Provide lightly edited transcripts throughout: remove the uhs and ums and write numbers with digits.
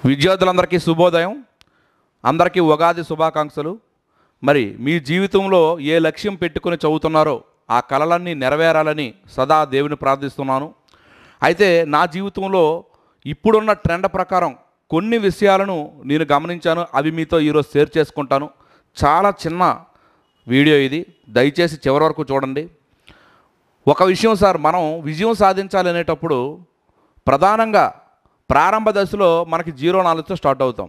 విద్యార్థులందరికీ శుభోదయం. అందరికీ ఉగాది శుభాకాంక్షలు. మరి మీ జీవితంలో ఏ లక్ష్యం పెట్టుకుని చదువుతున్నారో ఆ కలలన్నీ నెరవేరాలని సదా దేవుని ప్రార్థిస్తున్నాను. అయితే నా జీవితంలో ఇప్పుడున్న ట్రెండ్ ప్రకారం కొన్ని విషయాలను నేను గమనించాను. అవి మీతో ఈరోజు షేర్ చేసుకుంటాను. చాలా చిన్న వీడియో ఇది, దయచేసి చివరి వరకు చూడండి. ఒక విషయం సార్, మనం విజయం సాధించాలనేటప్పుడు ప్రధానంగా ప్రారంభ దశలో మనకి 0 నాలెడ్జ్తో స్టార్ట్ అవుతాం.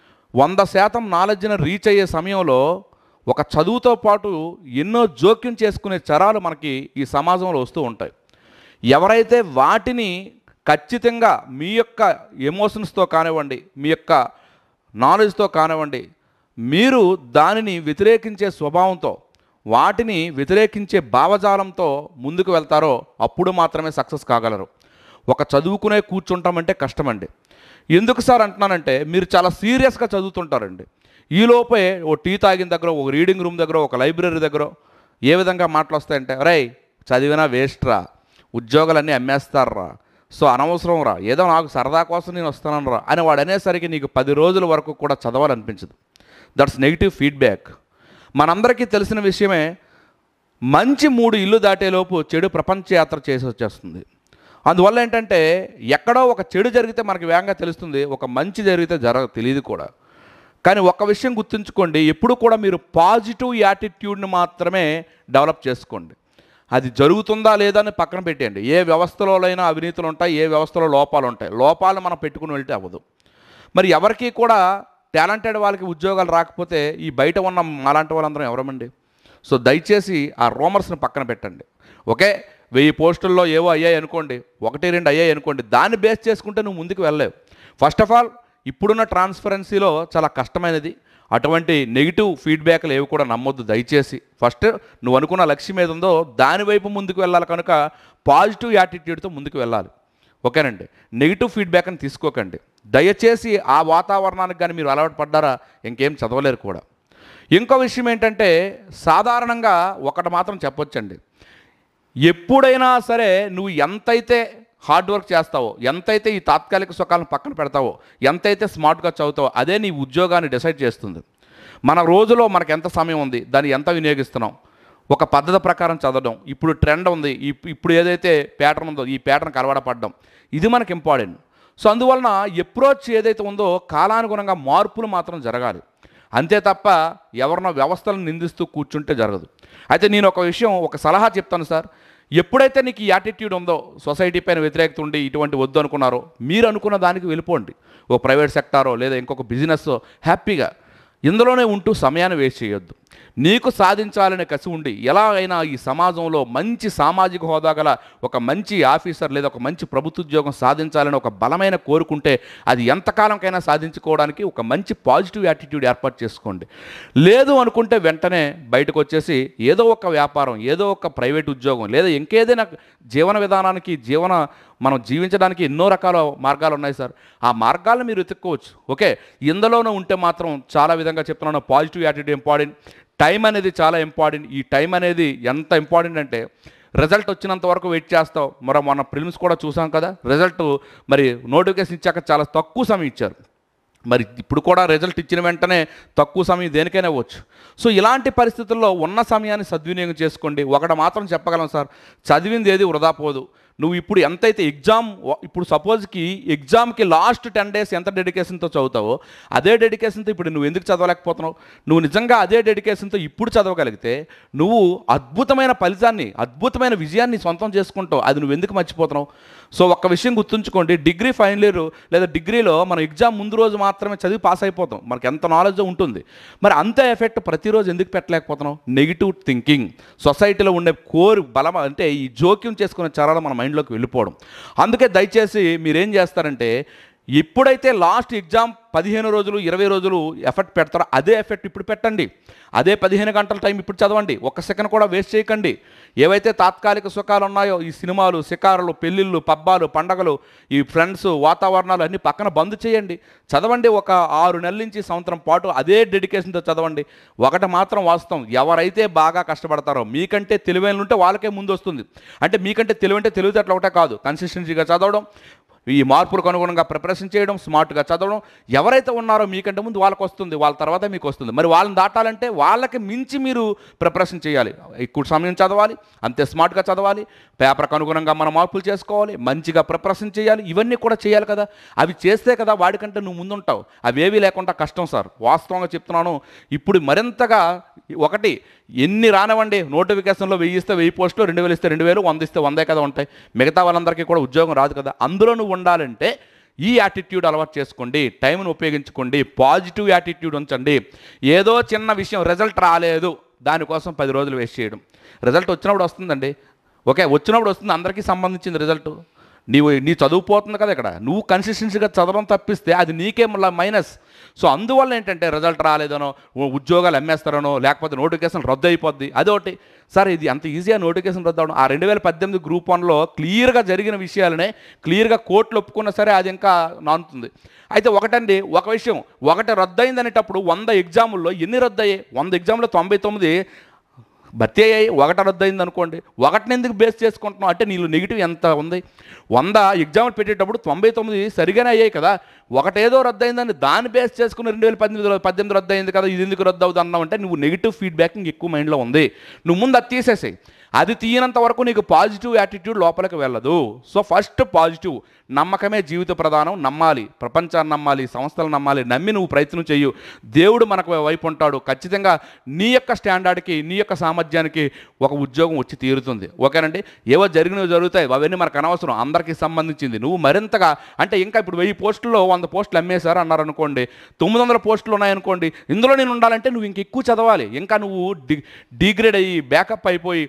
100% నాలెడ్జ్ని రీచ్ అయ్యే సమయంలో ఒక చదువుతో పాటు ఎన్నో జోక్యం చేసుకునే చరాలు మనకి ఈ సమాజంలో వస్తూ ఉంటాయి. ఎవరైతే వాటిని ఖచ్చితంగా మీ యొక్క ఎమోషన్స్తో కానివ్వండి, మీ యొక్క నాలెడ్జ్తో కానివ్వండి, మీరు దానిని వ్యతిరేకించే స్వభావంతో, వాటిని వ్యతిరేకించే భావజాలంతో ముందుకు వెళ్తారో అప్పుడు మాత్రమే సక్సెస్ కాగలరు. ఒక చదువుకునే కూర్చుంటామంటే కష్టమండి. ఎందుకు సార్ అంటున్నానంటే, మీరు చాలా సీరియస్గా చదువుతుంటారండి. ఈలోపే ఓ టీ తాగిన దగ్గర, ఒక రీడింగ్ రూమ్ దగ్గర, ఒక లైబ్రరీ దగ్గర ఏ విధంగా మాటలు వస్తాయంటే, రేయ్ చదివినా వేస్ట్ రా, ఉద్యోగాలన్నీ అమ్మేస్తారా, సో అనవసరం రా, ఏదో నాకు సరదా కోసం నేను వస్తున్నాను రా అని వాడు అనేసరికి నీకు 10 రోజుల వరకు కూడా చదవాలనిపించదు. That's negative feedback. మనందరికీ తెలిసిన విషయమే, మంచి 3 ఇల్లు దాటేలోపు చెడు ప్రపంచ యాత్ర చేసి వచ్చేస్తుంది. అందువల్ల ఏంటంటే, ఎక్కడో ఒక చెడు జరిగితే మనకి వేగంగా తెలుస్తుంది, ఒక మంచి జరిగితే తెలియదు కూడా. కానీ ఒక్క విషయం గుర్తుంచుకోండి, ఎప్పుడు కూడా మీరు పాజిటివ్ యాటిట్యూడ్ని మాత్రమే డెవలప్ చేసుకోండి. అది జరుగుతుందా లేదా అని పక్కన పెట్టేయండి. ఏ వ్యవస్థలోనైనా అవినీతులు ఉంటాయి, ఏ వ్యవస్థలో లోపాలు ఉంటాయి. లోపాలను మనం పెట్టుకుని వెళ్తే అవ్వదు. మరి ఎవరికి కూడా టాలెంటెడ్ వాళ్ళకి ఉద్యోగాలు రాకపోతే ఈ బయట ఉన్న అలాంటి వాళ్ళందరం ఎవరమండి? సో దయచేసి ఆ రూమర్స్ని పక్కన పెట్టండి. ఓకే, 1000 పోస్టుల్లో ఏవో అయ్యాయి అనుకోండి, 1-2 అయ్యాయి అనుకోండి, దాన్ని బేస్ చేసుకుంటే నువ్వు ముందుకు వెళ్ళలేవు. ఫస్ట్ ఆఫ్ ఆల్ ఇప్పుడున్న ట్రాన్స్పరెన్సీలో చాలా కష్టమైనది. అటువంటి నెగిటివ్ ఫీడ్బ్యాక్లు ఏవి కూడా నమ్మొద్దు దయచేసి. ఫస్ట్ నువ్వు అనుకున్న లక్ష్యం ఏది ఉందో దానివైపు ముందుకు వెళ్ళాలి కనుక పాజిటివ్ యాటిట్యూడ్తో ముందుకు వెళ్ళాలి. ఓకేనండి, నెగిటివ్ ఫీడ్బ్యాక్ని తీసుకోకండి దయచేసి. ఆ వాతావరణానికి కానీ మీరు అలవాటు పడ్డారా ఇంకేం చదవలేరు కూడా. ఇంకో విషయం ఏంటంటే, సాధారణంగా ఒకటి మాత్రం చెప్పొచ్చండి, ఎప్పుడైనా సరే నువ్వు ఎంతైతే హార్డ్ వర్క్ చేస్తావో, ఎంతైతే ఈ తాత్కాలిక సుఖాలను పక్కన పెడతావో, ఎంతైతే స్మార్ట్గా చదువుతావో అదే నీ ఉద్యోగాన్ని డిసైడ్ చేస్తుంది. మన రోజులో మనకు ఎంత సమయం ఉంది, దాన్ని ఎంత వినియోగిస్తున్నాం, ఒక పద్ధతి ప్రకారం చదవడం, ఇప్పుడు ట్రెండ్ ఉంది, ఇప్పుడు ఏదైతే ప్యాటర్న్ ఉందో ఈ ప్యాటర్న్కి అలవాటు పడడం, ఇది మనకు ఇంపార్టెంట్. సో అందువలన అప్రోచ్ ఏదైతే ఉందో కాలానుగుణంగా మార్పులు మాత్రం జరగాలి. అంతే తప్ప ఎవరినో వ్యవస్థలను నిందిస్తూ కూర్చుంటే జరగదు. అయితే నేను ఒక సలహా చెప్తాను సార్. ఎప్పుడైతే నీకు ఈ యాటిట్యూడ్ ఉందో, సొసైటీ పైన వ్యతిరేకత ఉండి ఇటువంటి వద్దు అనుకున్నారో, మీరు అనుకున్న దానికి వెళ్ళిపోండి. ఓ ప్రైవేట్ సెక్టారో లేదా ఇంకొక బిజినెస్ హ్యాపీగా ఇందులోనే ఉంటూ సమయాన్ని వేస్ట్ చేయొద్దు. నీకు సాధించాలనే కసి ఉండి ఎలా అయినా ఈ సమాజంలో మంచి సామాజిక హోదా గల ఒక మంచి ఆఫీసర్ లేదా ఒక మంచి ప్రభుత్వ ఉద్యోగం సాధించాలని ఒక బలమైన కోరుకుంటే అది ఎంతకాలంకైనా సాధించుకోవడానికి ఒక మంచి పాజిటివ్ యాటిట్యూడ్ ఏర్పాటు చేసుకోండి. లేదు అనుకుంటే వెంటనే బయటకు వచ్చేసి ఏదో ఒక వ్యాపారం, ఏదో ఒక ప్రైవేట్ ఉద్యోగం లేదా ఇంకేదైనా జీవన విధానానికి మనం జీవించడానికి ఎన్నో రకాల మార్గాలు ఉన్నాయి సార్. ఆ మార్గాలను మీరు వెతుక్కోవచ్చు. ఓకే, ఇందులోనే ఉంటే మాత్రం చాలా విధంగా చెప్తున్నాను, పాజిటివ్ యాటిట్యూడ్ ఇంపార్టెంట్. టైం అనేది చాలా ఇంపార్టెంట్. ఈ టైం అనేది ఎంత ఇంపార్టెంట్ అంటే, రిజల్ట్ వచ్చినంత వరకు వెయిట్ చేస్తావు. మొన్న ప్రిలిమ్స్ కూడా చూసాం కదా, రిజల్ట్ మరి నోటిఫికేషన్ ఇచ్చాక చాలా తక్కువ సమయం ఇచ్చారు. మరి ఇప్పుడు కూడా రిజల్ట్ ఇచ్చిన వెంటనే తక్కువ సమయం దేనికైనా ఇవ్వచ్చు. సో ఇలాంటి పరిస్థితుల్లో ఉన్న సమయాన్ని సద్వినియోగం చేసుకోండి. ఒకటి మాత్రం చెప్పగలం సార్, చదివింది ఏది వృధా పోదు. నువ్వు ఇప్పుడు ఎంతైతే ఇప్పుడు సపోజ్కి ఎగ్జామ్కి లాస్ట్ 10 డేస్ ఎంత డెడికేషన్తో చదువుతావో అదే డెడికేషన్తో ఇప్పుడు నువ్వు ఎందుకు చదవలేకపోతున్నావు? నువ్వు నిజంగా అదే డెడికేషన్తో ఇప్పుడు చదవగలిగితే నువ్వు అద్భుతమైన ఫలితాన్ని, అద్భుతమైన విజయాన్ని సొంతం చేసుకుంటావు. అది నువ్వు ఎందుకు మర్చిపోతున్నావు? సో ఒక్క విషయం గుర్తుంచుకోండి, డిగ్రీ ఫైనల్ ఇయర్ లేదా డిగ్రీలో మనం ఎగ్జామ్ ముందు రోజు మాత్రమే చదివి పాస్ అయిపోతాం. మనకి ఎంత నాలెడ్జ్ ఉంటుంది, మరి అంతే ఎఫెక్ట్ ప్రతిరోజు ఎందుకు పెట్టలేకపోతున్నాం? నెగిటివ్ థింకింగ్, సొసైటీలో ఉండే కోర్ బలం అంటే ఈ జోక్యం చేసుకునే చరాలు మన మైండ్లోకి వెళ్ళిపోవడం. అందుకే దయచేసి మీరేం చేస్తారంటే, ఎప్పుడైతే లాస్ట్ ఎగ్జామ్ 15 రోజులు 20 రోజులు ఎఫర్ట్ పెడతారో అదే ఎఫెక్ట్ ఇప్పుడు పెట్టండి. అదే 15 గంటల టైం ఇప్పుడు చదవండి. 1 సెకండ్ కూడా వేస్ట్ చేయకండి. ఏవైతే తాత్కాలిక సుఖాలు ఉన్నాయో, ఈ సినిమాలు, షికారులు, పెళ్ళిళ్ళు, పబ్బాలు, పండగలు, ఈ ఫ్రెండ్స్, వాతావరణాలు అన్నీ పక్కన బంద్ చేయండి. చదవండి. ఒక 6 నెలల నుంచి సంవత్సరం పాటు అదే డెడికేషన్తో చదవండి. ఒకటి మాత్రం వాస్తవం, ఎవరైతే బాగా కష్టపడతారో, మీకంటే తెలివైన ఉంటే వాళ్ళకే ముందు వస్తుంది. అంటే మీకంటే తెలివంటే తెలివితేటలు ఒకటే కాదు, కన్సిస్టెన్సీగా చదవడం, ఈ మార్పులకు అనుగుణంగా ప్రిపరేషన్ చేయడం, స్మార్ట్గా చదవడం. ఎవరైతే ఉన్నారో మీకంటే ముందు వాళ్ళకి వస్తుంది, వాళ్ళ తర్వాత మీకు వస్తుంది. మరి వాళ్ళని దాటాలంటే వాళ్ళకి మించి మీరు ప్రిపరేషన్ చేయాలి. ఎక్కువ సమయం చదవాలి, అంతే స్మార్ట్గా చదవాలి, పేపర్కి అనుగుణంగా మనం మార్పులు చేసుకోవాలి, మంచిగా ప్రిపరేషన్ చేయాలి. ఇవన్నీ కూడా చేయాలి కదా. అవి చేస్తే కదా వాడికంటే నువ్వు ముందుంటావు. అవి ఏవీ లేకుండా కష్టం సార్. వాస్తవంగా చెప్తున్నాను. ఇప్పుడు మరింతగా ఒకటి ఎన్ని రానివ్వండి, నోటిఫికేషన్లో 1000 ఇస్తే 1000 పోస్టులు, 2000 ఇస్తే 2000, 100 ఇస్తే 100 కదా ఉంటాయి. మిగతా వాళ్ళందరికీ కూడా ఉద్యోగం రాదు కదా. అందులో నువ్వు ఉండాలంటే ఈ యాటిట్యూడ్ అలవాటు చేసుకోండి, టైంను ఉపయోగించుకోండి, పాజిటివ్ యాటిట్యూడ్ ఉంచండి. ఏదో చిన్న విషయం రిజల్ట్ రాలేదు దానికోసం 10 రోజులు వేస్ట్ చేయడం. రిజల్ట్ వచ్చినప్పుడు వస్తుందండి, ఓకే, వచ్చినప్పుడు వస్తుంది, అందరికీ సంబంధించింది రిజల్ట్. నీ చదువుపోతుంది కదా. ఇక్కడ నువ్వు కన్సిస్టెన్సీగా చదవడం తప్పిస్తే అది నీకే మైనస్. సో అందువల్ల ఏంటంటే రిజల్ట్ రాలేదనో, ఉద్యోగాలు అమ్మేస్తారనో, లేకపోతే నోటిఫికేషన్ రద్దు అయిపోద్ది. అదొకటి సార్. ఇది అంత ఈజీగా నోటిఫికేషన్ రద్దు అవడం. ఆ 2018 గ్రూప్ 1లో క్లియర్గా జరిగిన విషయాలనే క్లియర్గా కోర్టులు ఒప్పుకున్నా సరే అది ఇంకా నానుతుంది. అయితే ఒకటండి, ఒక విషయం, ఒకటి రద్దు అయింది అనేటప్పుడు 100 ఎగ్జాముల్లో ఎన్ని రద్దు అయ్యాయి? 100 ఎగ్జామ్లో 99 భర్తీ అయ్యాయి. ఒకటి రద్దు అయింది అనుకోండి, ఒకటిని ఎందుకు బేస్ చేసుకుంటున్నావు అంటే నీళ్ళు నెగిటివ్ ఎంత ఉంది? 100 ఎగ్జామ్లు పెట్టేటప్పుడు 99 సరిగానే అయ్యాయి కదా. ఒకటేదో రద్దు అయిందని దాన్ని బేస్ చేసుకుని 2018 రద్దు అయింది కదా, ఇది ఎందుకు రద్దు అవుతుంది అన్నావు అంటే నువ్వు నెగిటివ్ ఫీడ్బ్యాకింగ్ ఎక్కువ మైండ్లో ఉంది. నువ్వు ముందు అది తీసేసాయి. అది తీయనంత వరకు నీకు పాజిటివ్ యాటిట్యూడ్ లోపలికి వెళ్ళదు. సో ఫస్ట్ పాజిటివ్, నమ్మకమే జీవిత ప్రధానం. నమ్మాలి, ప్రపంచాన్ని నమ్మాలి, సంస్థలు నమ్మాలి, నమ్మి నువ్వు ప్రయత్నం చేయు. దేవుడు మనకు వైపు ఉంటాడు. ఖచ్చితంగా నీ యొక్క స్టాండర్డ్కి, నీ యొక్క సామర్థ్యానికి ఒక ఉద్యోగం వచ్చి తీరుతుంది. ఓకేనండి. ఏవో జరిగినవి జరుగుతాయి, అవన్నీ మనకు అనవసరం, అందరికీ సంబంధించింది. నువ్వు మరింతగా అంటే ఇంకా ఇప్పుడు 1000 పోస్టుల్లో 100 పోస్టులు అమ్మేశారు అన్నారు అనుకోండి, 900 పోస్టులు ఉన్నాయనుకోండి, ఇందులో నేను ఉండాలంటే నువ్వు ఇంక ఎక్కువ చదవాలి. ఇంకా నువ్వు డిగ్రేడ్ అయ్యి బ్యాకప్ అయిపోయి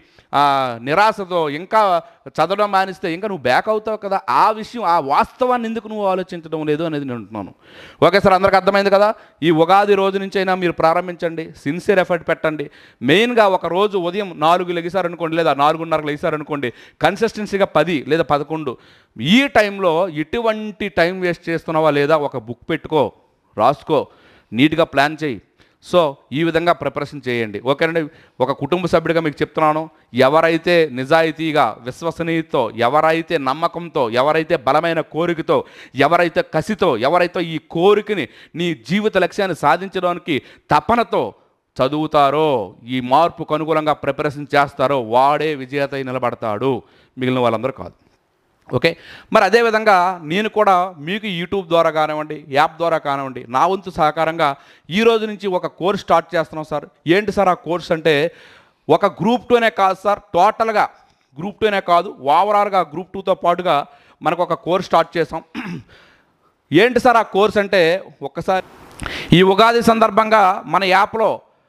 నిరాశతో ఇంకా చదవడం మానిస్తే ఇంకా నువ్వు బ్యాక్ అవుతావు కదా. ఆ విషయం, ఆ వాస్తవాన్ని ఎందుకు నువ్వు ఆలోచించడం లేదు అనేది నేను అంటున్నాను. ఓకే సార్, అందరికి అర్థమైంది కదా. ఈ ఉగాది రోజు నుంచి అయినా మీరు ప్రారంభించండి, సిన్సియర్ ఎఫర్ట్ పెట్టండి. మెయిన్గా ఒక రోజు ఉదయం 4 లెగిసారనుకోండి, లేదా 4:30 లెగిసారనుకోండి, కన్సిస్టెన్సీగా 10 లేదా 11 ఈ టైంలో ఎటువంటి టైం వేస్ట్ చేస్తున్నావా లేదా ఒక బుక్ పెట్టుకో, రాసుకో, నీట్గా ప్లాన్ చేయి. సో ఈ విధంగా ప్రిపరేషన్ చేయండి. ఓకేనండి. ఒక కుటుంబ సభ్యుడిగా మీకు చెప్తున్నాను, ఎవరైతే నిజాయితీగా, విశ్వసనీయతతో, ఎవరైతే నమ్మకంతో, ఎవరైతే బలమైన కోరికతో, ఎవరైతే కసితో, ఎవరైతే ఈ కోరికని నీ జీవిత లక్ష్యాన్ని సాధించడానికి తపనతో చదువుతారో, ఈ మార్పుకు అనుగుణంగా ప్రిపరేషన్ చేస్తారో వాడే విజేత నిలబడతాడు, మిగిలిన వాళ్ళందరూ కాదు. ఓకే. మరి అదేవిధంగా నేను కూడా మీకు యూట్యూబ్ ద్వారా కానివ్వండి, యాప్ ద్వారా కానివ్వండి, నా వంతు సహకారంగా ఈ రోజు నుంచి ఒక కోర్స్ స్టార్ట్ చేస్తున్నాం సార్. ఏంటి సార్ ఆ కోర్స్ అంటే, ఒక గ్రూప్ 2నే కాదు సార్, టోటల్గా గ్రూప్ 2నే కాదు, ఓవరాల్గా గ్రూప్ 2తో పాటుగా మనకు ఒక కోర్స్ స్టార్ట్ చేసాం. ఏంటి సార్ ఆ కోర్స్ అంటే, ఒక్కసారి ఈ ఉగాది సందర్భంగా మన యాప్లో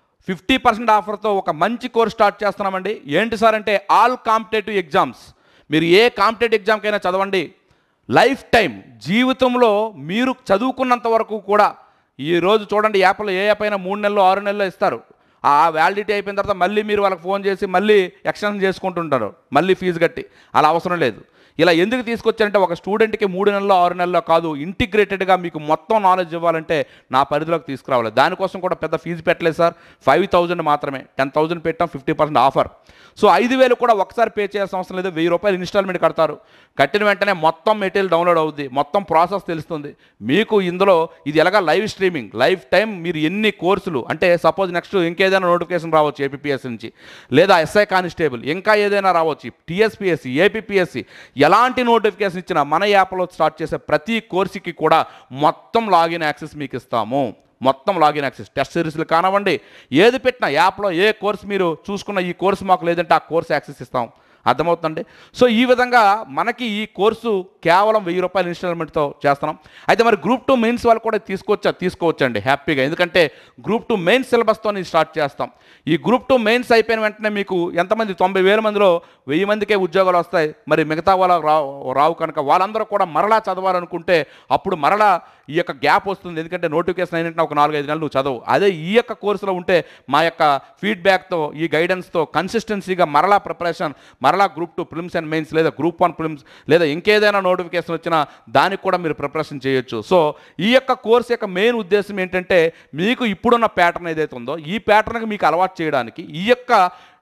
50% ఆఫర్తో ఒక మంచి కోర్స్ స్టార్ట్ చేస్తున్నామండి. ఏంటి సార్ అంటే, ఆల్ కాంపిటేటివ్ ఎగ్జామ్స్. మీరు ఏ కాంపిటేటివ్ ఎగ్జామ్కైనా చదవండి, లైఫ్ టైం జీవితంలో మీరు చదువుకున్నంత వరకు కూడా. ఈరోజు చూడండి, యాప్లో ఏ యాప్ అయినా 3 నెలలు 6 నెలలు ఇస్తారు. ఆ వ్యాలిడిటీ అయిపోయిన తర్వాత మళ్ళీ మీరు వాళ్ళకి ఫోన్ చేసి మళ్ళీ ఎక్స్టెన్షన్ చేసుకుంటుంటారు, మళ్ళీ ఫీజు కట్టి. అలా అవసరం లేదు. ఇలా ఎందుకు తీసుకొచ్చారంటే, ఒక స్టూడెంట్కి 3 నెలల్లో 6 నెలల్లో కాదు, ఇంటిగ్రేటెడ్గా మీకు మొత్తం నాలెడ్జ్ ఇవ్వాలంటే నా పరిధిలోకి తీసుకురావాలి. దానికోసం కూడా పెద్ద ఫీజు పెట్టలేదు సార్, 5000 మాత్రమే. 10,000 పెట్టాం, 50% ఆఫర్. సో 5,000 కూడా ఒకసారి పే చేయాల్సిన అవసరం లేదు, 1000 రూపాయలు ఇన్స్టాల్మెంట్ కడతారు. కట్టిన వెంటనే మొత్తం మెటీరియల్ డౌన్లోడ్ అవుద్ది, మొత్తం ప్రాసెస్ తెలుస్తుంది మీకు. ఇందులో ఇది ఎలాగా లైవ్ స్ట్రీమింగ్, లైఫ్ టైం మీరు ఎన్ని కోర్సులు అంటే, సపోజ్ నెక్స్ట్ ఇంకేదైనా నోటిఫికేషన్ రావచ్చు ఏపీఎస్సీ నుంచి, లేదా ఎస్ఐ కానిస్టేబుల్, ఇంకా ఏదైనా రావచ్చు, టీఎస్పీఎస్సీ, ఏపీఎస్సీ, ఎలాంటి నోటిఫికేషన్ ఇచ్చినా మన యాప్లో స్టార్ట్ చేసే ప్రతి కోర్సుకి కూడా మొత్తం లాగిన్ యాక్సెస్ మీకు ఇస్తాము. మొత్తం లాగిన్ యాక్సెస్, టెస్ట్ సిరీస్లు కానివ్వండి, ఏది పెట్టినా యాప్లో ఏ కోర్స్ మీరు చూసుకున్న ఈ కోర్సు మాకు లేదంటే ఆ కోర్సు యాక్సెస్ ఇస్తాం. అర్థమవుతుందండి. సో ఈ విధంగా మనకి ఈ కోర్సు కేవలం 1000 రూపాయల ఇన్స్టాల్మెంట్తో చేస్తున్నాం. అయితే మరి గ్రూప్ 2 మెయిన్స్ వాళ్ళు కూడా తీసుకోవచ్చండి హ్యాపీగా, ఎందుకంటే గ్రూప్ 2 మెయిన్స్ సిలబస్తో స్టార్ట్ చేస్తాం. ఈ గ్రూప్ 2 మెయిన్స్ అయిపోయిన వెంటనే మీకు ఎంతమంది, 90,000 మందిలో 1000 మందికే ఉద్యోగాలు వస్తాయి. మరి మిగతా వాళ్ళకు రావు కనుక వాళ్ళందరూ కూడా మరలా చదవాలనుకుంటే అప్పుడు మరలా ఈ యొక్క గ్యాప్ వస్తుంది. ఎందుకంటే నోటిఫికేషన్ అయినట్టు ఒక 4-5 నెలలు నువ్వు చదవు. అదే ఈ యొక్క కోర్సులో ఉంటే మా యొక్క ఫీడ్బ్యాక్తో, ఈ గైడెన్స్తో కన్సిస్టెన్సీగా మరలా ప్రిపరేషన్, మరలా గ్రూప్ 2 ప్రిలిమ్స్ అండ్ మెయిన్స్, లేదా గ్రూప్ 1 ప్రిలిమ్స్, లేదా ఇంకేదైనా నోటిఫికేషన్ వచ్చినా దానికి కూడా మీరు ప్రిపరేషన్ చేయొచ్చు. సో ఈ యొక్క కోర్స్ యొక్క మెయిన్ ఉద్దేశం ఏంటంటే, మీకు ఇప్పుడున్న ప్యాటర్న్ ఏదైతే ఉందో ఈ ప్యాటర్న్కి మీకు అలవాటు చేయడానికి, ఈ యొక్క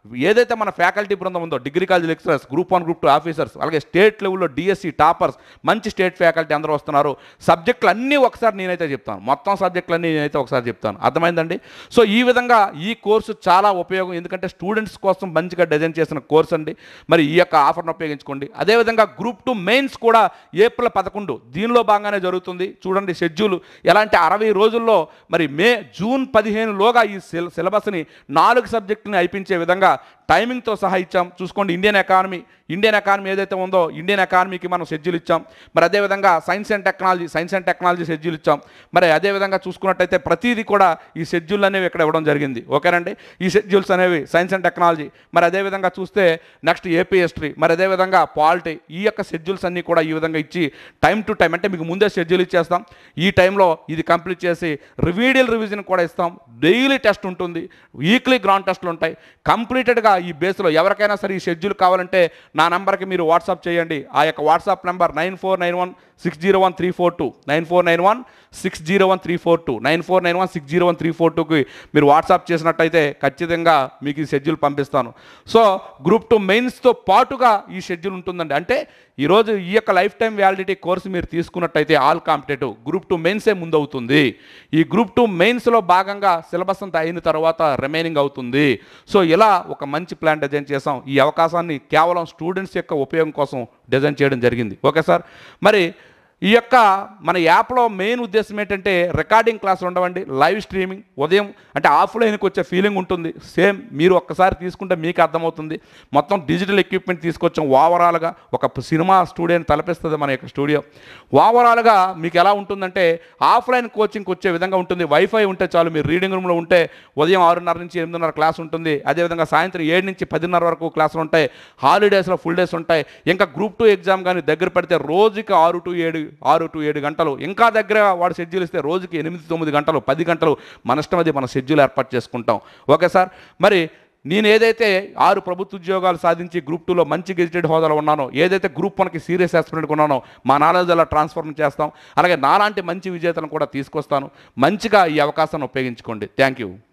ఏదైతే మన ఫ్యాకల్టీ బృందం ఉందో, degree college lecturers, group 1 group 2 officers, అలాగే స్టేట్ లెవెల్లో డిఎస్సి టాపర్స్, మంచి స్టేట్ ఫ్యాకల్టీ అందరూ వస్తున్నారు. సబ్జెక్టులు అన్నీ ఒకసారి నేనైతే చెప్తాను, మొత్తం సబ్జెక్టులన్నీ నేనైతే ఒకసారి చెప్తాను. అర్థమైందండి? సో ఈ విధంగా ఈ కోర్సు చాలా ఉపయోగం, ఎందుకంటే స్టూడెంట్స్ కోసం మంచిగా డిజైన్ చేసిన కోర్స్ అండి. మరి ఈ యొక్క ఆఫర్ను ఉపయోగించుకోండి. అదేవిధంగా గ్రూప్ 2 మెయిన్స్ కూడా ఏప్రిల్ 11 దీనిలో భాగంగానే జరుగుతుంది. చూడండి షెడ్యూల్ ఎలా అంటే 60 రోజుల్లో మరి జూన్ 15లోగా ఈ సిలబస్ని 4 సబ్జెక్టుని అయిపించే విధంగా టైమింగ్తో సహా ఇచ్చాం. చూసుకోండి, ఇండియన్ ఎకానమీ ఏదైతే ఉందో ఇండియన్ ఎకానమీకి మనం షెడ్యూల్ ఇచ్చాం. మరి అదేవిధంగా సైన్స్ అండ్ టెక్నాలజీ షెడ్యూల్ ఇచ్చాం. మరి అదేవిధంగా చూసుకున్నట్టయితే ప్రతిదీ కూడా ఈ షెడ్యూల్ అనేవి ఇక్కడ ఇవ్వడం జరిగింది. ఓకేనండి, ఈ షెడ్యూల్స్ అనేవి సైన్స్ అండ్ టెక్నాలజీ. మరి అదేవిధంగా చూస్తే నెక్స్ట్ ఏపీ హిస్టరీ, మరి అదేవిధంగా పాలిటీ, ఈ యొక్క షెడ్యూల్స్ అన్నీ కూడా ఈ విధంగా ఇచ్చి టైం టు టైం అంటే మీకు ముందే షెడ్యూల్ ఇచ్చేస్తాం. ఈ టైంలో ఇది కంప్లీట్ చేసి రివీడియల్ రివిజన్ కూడా ఇస్తాం. డైలీ టెస్ట్ ఉంటుంది, వీక్లీ గ్రౌండ్ టెస్టులు ఉంటాయి. కంప్లీటెడ్గా ఈ బేస్లో ఎవరికైనా సరే ఈ షెడ్యూల్ కావాలంటే నా నెంబర్కి మీరు వాట్సాప్ చేయండి. ఆ యొక్క వాట్సాప్ నెంబర్ 9491601342 9491601342 9491601342కి మీరు వాట్సాప్ చేసినట్టయితే ఖచ్చితంగా మీకు ఈ షెడ్యూల్ పంపిస్తాను. సో గ్రూప్ 2 మెయిన్స్తో పాటుగా ఈ షెడ్యూల్ ఉంటుందండి. అంటే ఈరోజు ఈ యొక్క లైఫ్ టైం వ్యాలిడిటీ కోర్సు మీరు తీసుకున్నట్టయితే ఆల్ కాంపిటేటివ్ గ్రూప్ 2 మెయిన్సే ముందవుతుంది. ఈ గ్రూప్ 2 మెయిన్స్లో భాగంగా సిలబస్ అంతా అయిన తర్వాత రిమైనింగ్ అవుతుంది. సో ఇలా ఒక మంచి ప్లాన్ డిజైన్ చేసాం. ఈ అవకాశాన్ని కేవలం స్టూడెంట్స్ యొక్క ఉపయోగం కోసం డిజైన్ చేయడం జరిగింది. Okay sir. మరి ఈ యొక్క మన యాప్లో మెయిన్ ఉద్దేశం ఏంటంటే రికార్డింగ్ క్లాసులు ఉండవండి, లైవ్ స్ట్రీమింగ్. ఉదయం అంటే ఆఫ్లైన్కి వచ్చే ఫీలింగ్ ఉంటుంది. సేమ్ మీరు ఒక్కసారి తీసుకుంటే మీకు అర్థమవుతుంది. మొత్తం డిజిటల్ ఎక్విప్మెంట్ తీసుకొచ్చాం. ఓవరాల్గా ఒక సినిమా స్టూడియోని తలపిస్తుంది మన యొక్క స్టూడియో. ఓవరాల్గా మీకు ఎలా ఉంటుందంటే ఆఫ్లైన్ కోచింగ్కి వచ్చే విధంగా ఉంటుంది. వైఫై ఉంటే చాలు, మీరు రీడింగ్ రూమ్లో ఉంటే ఉదయం 6:30 నుంచి 8:30 క్లాస్ ఉంటుంది. అదేవిధంగా సాయంత్రం 7 నుంచి 10:30 వరకు క్లాసులు ఉంటాయి. హాలిడేస్లో ఫుల్ డేస్ ఉంటాయి. ఇంకా గ్రూప్ 2 ఎగ్జామ్ కానీ దగ్గర పడితే రోజుకి 6 to 7 గంటలు, ఇంకా దగ్గర వాడు షెడ్యూల్ ఇస్తే రోజుకి 8-9 గంటలు 10 గంటలు మన ఇష్టం, అది మన షెడ్యూల్ ఏర్పాటు చేసుకుంటాం. Okay sir. మరి నేను ఏదైతే 6 ప్రభుత్వ ఉద్యోగాలు సాధించి గ్రూప్ 2లో మంచి గెజిటెడ్ హోదాలో ఉన్నానో, ఏదైతే గ్రూప్ 1కి సీరియస్ ఆస్పిరెంట్గా ఉన్నానో మా నాలెడ్జ్ అలా ట్రాన్స్ఫర్మ్ చేస్తాం. అలాగే నాలాంటి మంచి విజేతలను కూడా తీసుకొస్తాను. మంచిగా ఈ అవకాశాన్ని ఉపయోగించుకోండి. Thank you.